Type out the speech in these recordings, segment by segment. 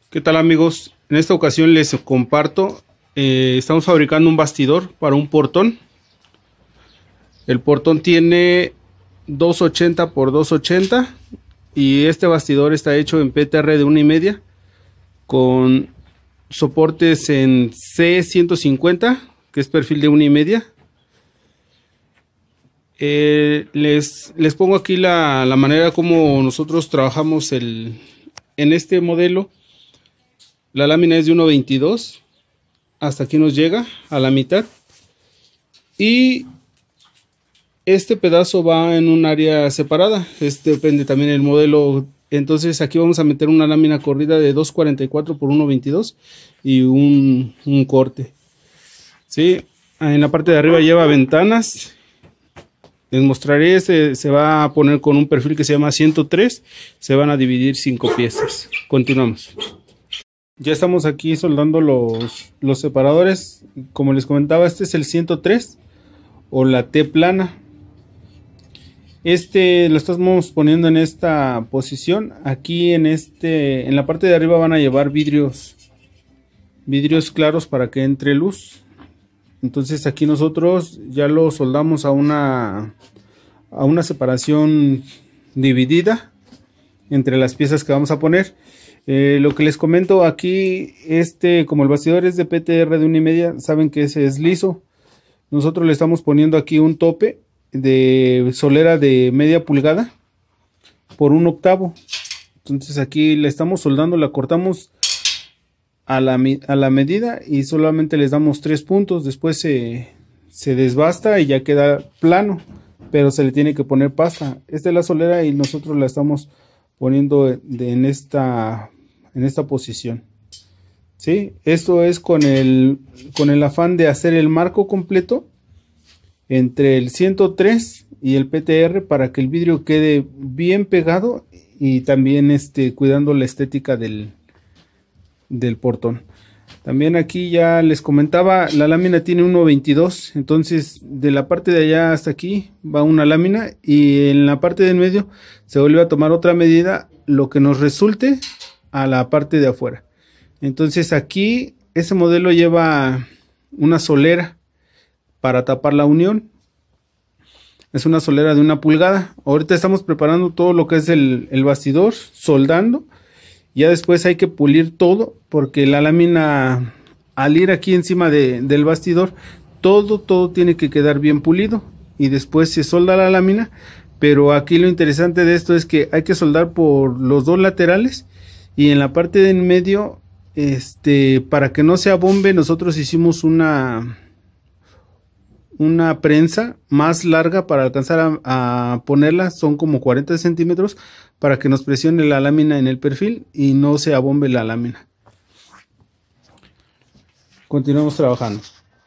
¿Qué tal, amigos? En esta ocasión les comparto, estamos fabricando un bastidor para un portón. El portón tiene 280 por 280 y este bastidor está hecho en PTR de 1,5 con soportes en C150, que es perfil de 1,5. Les pongo aquí la manera como nosotros trabajamos en este modelo. La lámina es de 1,22, hasta aquí nos llega a la mitad, y este pedazo va en un área separada. Depende también del modelo. Entonces aquí vamos a meter una lámina corrida de 244 por 1,22 y un corte. ¿Sí? En la parte de arriba lleva ventanas. Les mostraré, se va a poner con un perfil que se llama 103. Se van a dividir 5 piezas. Continuamos. Ya estamos aquí soldando los separadores. Como les comentaba, este es el 103 o la T plana. Lo estamos poniendo en esta posición. Aquí en la parte de arriba van a llevar vidrios claros para que entre luz. Entonces aquí nosotros ya lo soldamos a una separación dividida entre las piezas que vamos a poner. Lo que les comento aquí, como el bastidor es de PTR de 1,5, saben que ese es liso. Nosotros le estamos poniendo aquí un tope de solera de media pulgada por 1/8. Entonces aquí le estamos soldando, la cortamos a la medida y solamente les damos 3 puntos. Después se desbasta y ya queda plano, pero se le tiene que poner pasta. Esta es la solera y nosotros la estamos poniendo en esta posición. ¿Sí? Esto es con el afán de hacer el marco completo entre el 103 y el PTR para que el vidrio quede bien pegado y también cuidando la estética del portón. También aquí ya les comentaba, la lámina tiene 1,22, entonces de la parte de allá hasta aquí va una lámina y en la parte del medio se vuelve a tomar otra medida, lo que nos resulte a la parte de afuera. Entonces aquí ese modelo lleva una solera para tapar la unión. Es una solera de 1 pulgada. Ahorita estamos preparando todo lo que es el bastidor, soldando. Ya después hay que pulir todo, porque la lámina, al ir aquí encima del bastidor, todo tiene que quedar bien pulido. Y después se solda la lámina. Pero aquí lo interesante de esto es que hay que soldar por los 2 laterales. Y en la parte de en medio, para que no se abombe, nosotros hicimos una prensa más larga para alcanzar a ponerla. Son como 40 centímetros para que nos presione la lámina en el perfil y no se abombe la lámina. Continuamos trabajando.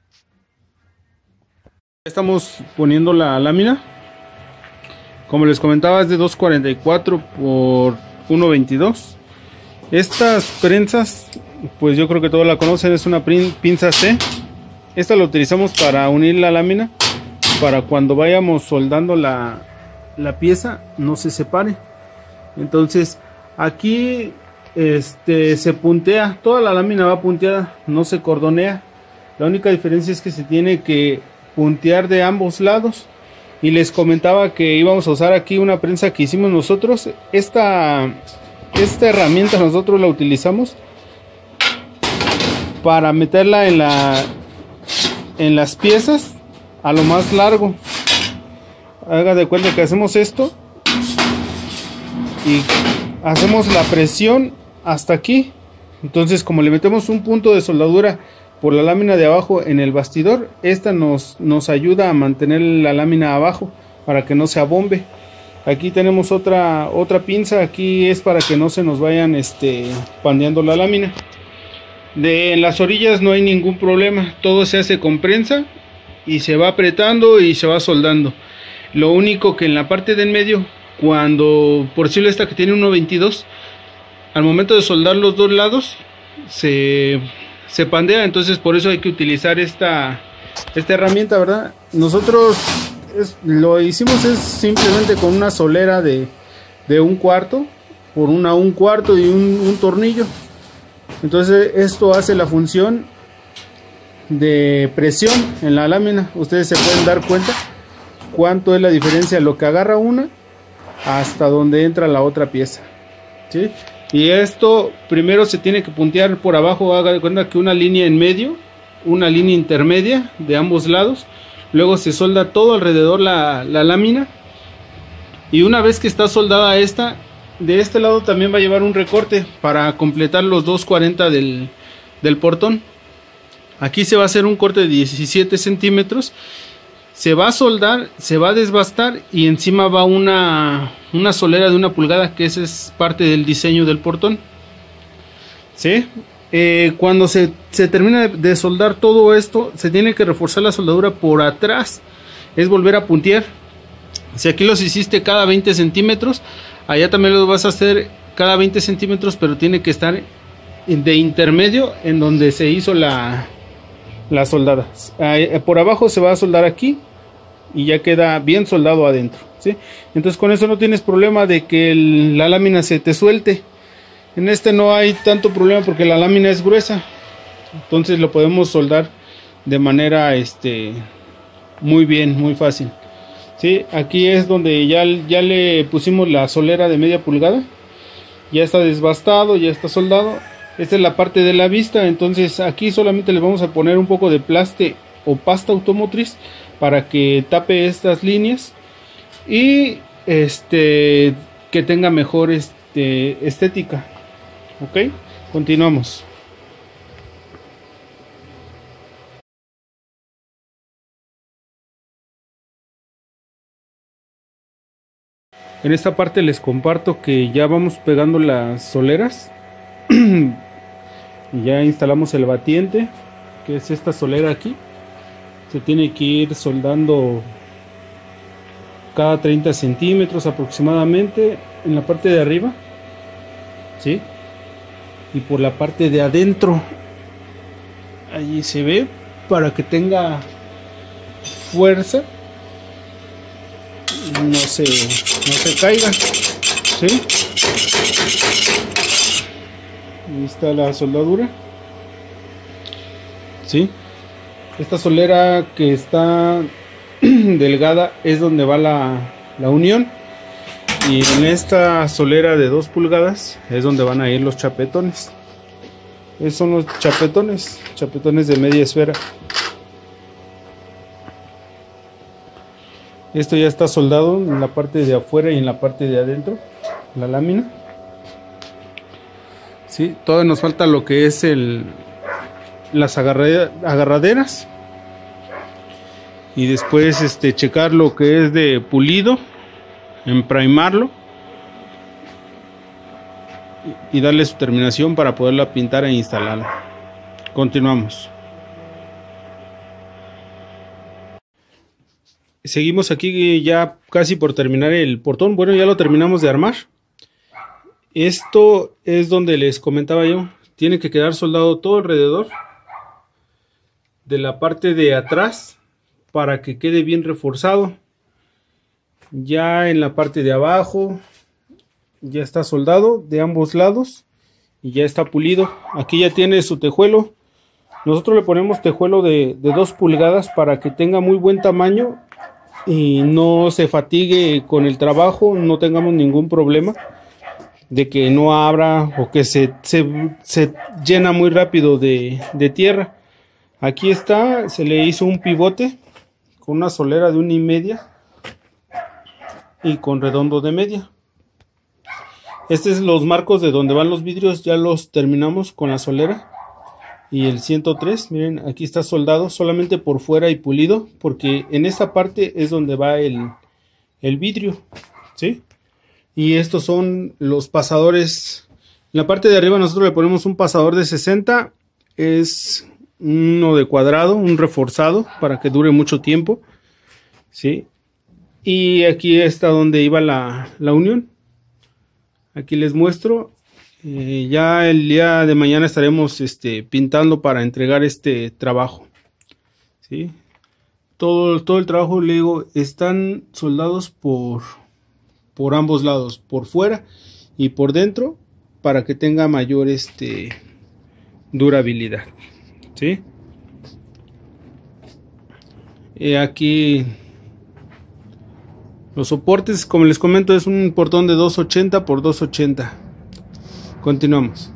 Estamos poniendo la lámina. Como les comentaba, es de 244 por 1,22. Estas prensas, pues yo creo que todos la conocen, es una pinza C. Esta la utilizamos para unir la lámina, para cuando vayamos soldando la pieza no se separe. Entonces aquí se puntea, toda la lámina va punteada, no se cordonea. La única diferencia es que se tiene que puntear de ambos lados. Y les comentaba que íbamos a usar aquí una prensa que hicimos nosotros. Esta herramienta nosotros la utilizamos para meterla en las piezas a lo más largo. Haga de cuenta que hacemos esto y hacemos la presión hasta aquí. Entonces, como le metemos un punto de soldadura por la lámina de abajo en el bastidor, esta nos ayuda a mantener la lámina abajo para que no se abombe. Aquí tenemos otra pinza. Aquí es para que no se nos vayan pandeando la lámina. En las orillas no hay ningún problema, todo se hace con prensa y se va apretando y se va soldando. Lo único que en la parte del medio, cuando, por decirlo, esta que tiene 1,22, al momento de soldar los 2 lados se pandea. Entonces por eso hay que utilizar esta herramienta, ¿verdad? Nosotros lo hicimos simplemente con una solera de 1/4 por 1/4 y un tornillo. Entonces esto hace la función de presión en la lámina. Ustedes se pueden dar cuenta cuánto es la diferencia lo que agarra una hasta donde entra la otra pieza, ¿sí? Y esto primero se tiene que puntear por abajo. Haga de cuenta que una línea en medio, una línea intermedia de ambos lados. Luego se solda todo alrededor la lámina. Y una vez que está soldada esta, de este lado también va a llevar un recorte para completar los 240 del portón. Aquí se va a hacer un corte de 17 centímetros. Se va a soldar, se va a desbastar y encima va una solera de 1 pulgada, que esa es parte del diseño del portón, ¿sí? Cuando se termina de soldar todo esto, se tiene que reforzar la soldadura por atrás. Es volver a puntear. Si aquí los hiciste cada 20 centímetros, allá también los vas a hacer cada 20 centímetros, pero tiene que estar de intermedio en donde se hizo la soldada. Por abajo se va a soldar aquí y ya queda bien soldado adentro, ¿sí? Entonces con eso no tienes problema de que la lámina se te suelte. En este no hay tanto problema porque la lámina es gruesa, entonces lo podemos soldar de manera muy bien, muy fácil, ¿sí? Aquí es donde ya le pusimos la solera de 1/2 pulgada, ya está desbastado, ya está soldado. Esta es la parte de la vista. Entonces aquí solamente le vamos a poner un poco de plaste o pasta automotriz para que tape estas líneas y que tenga mejor estética. Ok, continuamos. En esta parte les comparto que ya vamos pegando las soleras. Y ya instalamos el batiente, que es esta solera aquí. Se tiene que ir soldando cada 30 centímetros aproximadamente en la parte de arriba, ¿sí? Y por la parte de adentro, allí se ve, para que tenga fuerza, no se caiga, ¿sí? Ahí está la soldadura, ¿sí? Esta solera que está delgada es donde va la unión, y en esta solera de 2 pulgadas es donde van a ir los chapetones. Esos son los chapetones de media esfera. Esto ya está soldado en la parte de afuera y en la parte de adentro, la lámina. Sí, todavía nos falta lo que es las agarraderas, y después checar lo que es de pulido, emprimarlo y darle su terminación para poderla pintar e instalarla. Continuamos. Seguimos aquí ya casi por terminar el portón. Bueno, ya lo terminamos de armar. Esto es donde les comentaba yo, tiene que quedar soldado todo alrededor de la parte de atrás para que quede bien reforzado. Ya en la parte de abajo ya está soldado de ambos lados y ya está pulido. Aquí ya tiene su tejuelo. Nosotros le ponemos tejuelo de 2 pulgadas para que tenga muy buen tamaño y no se fatigue con el trabajo, no tengamos ningún problema de que no abra o que se llena muy rápido de tierra. Aquí está, se le hizo un pivote con una solera de 1,5 y con redondo de media. Estos es los marcos de donde van los vidrios, ya los terminamos con la solera y el 103. Miren, aquí está soldado solamente por fuera y pulido, porque en esta parte es donde va el vidrio, ¿sí? Y estos son los pasadores. En la parte de arriba nosotros le ponemos un pasador de 60. Es uno de cuadrado, un reforzado para que dure mucho tiempo, ¿sí? Y aquí está donde iba la unión. Aquí les muestro. Ya el día de mañana estaremos pintando para entregar este trabajo, ¿sí? Todo el trabajo, le digo, están soldados por ambos lados, por fuera y por dentro, para que tenga mayor durabilidad, ¿sí? Aquí los soportes, como les comento, es un portón de 280 por 280. Continuamos.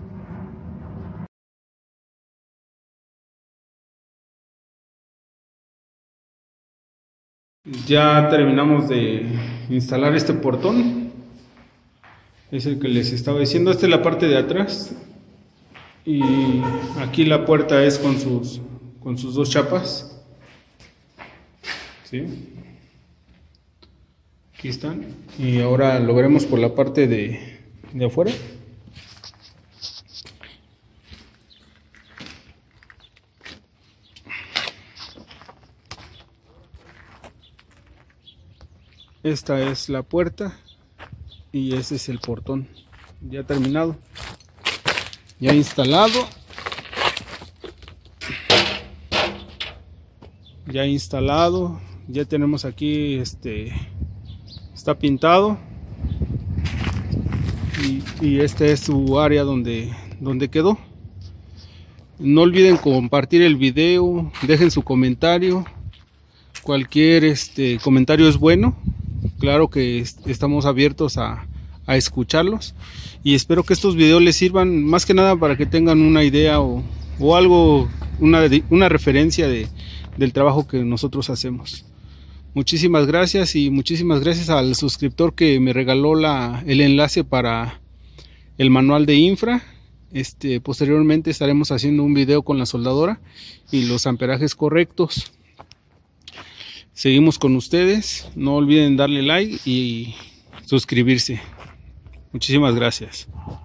Ya terminamos de instalar este portón. Es el que les estaba diciendo. Esta es la parte de atrás. Y aquí la puerta es con sus dos chapas. ¿Sí? Aquí están. Y ahora lo veremos por la parte de afuera. Esta es la puerta y ese es el portón. Ya terminado. Ya instalado. Ya instalado. Ya tenemos aquí está pintado. Y este es su área donde quedó. No olviden compartir el video, dejen su comentario. Cualquier comentario es bueno. Claro que estamos abiertos a escucharlos, y espero que estos videos les sirvan más que nada para que tengan una idea o algo, una referencia del trabajo que nosotros hacemos. Muchísimas gracias, y muchísimas gracias al suscriptor que me regaló el enlace para el manual de infra. Posteriormente estaremos haciendo un video con la soldadora y los amperajes correctos. Seguimos con ustedes. No olviden darle like y suscribirse. Muchísimas gracias.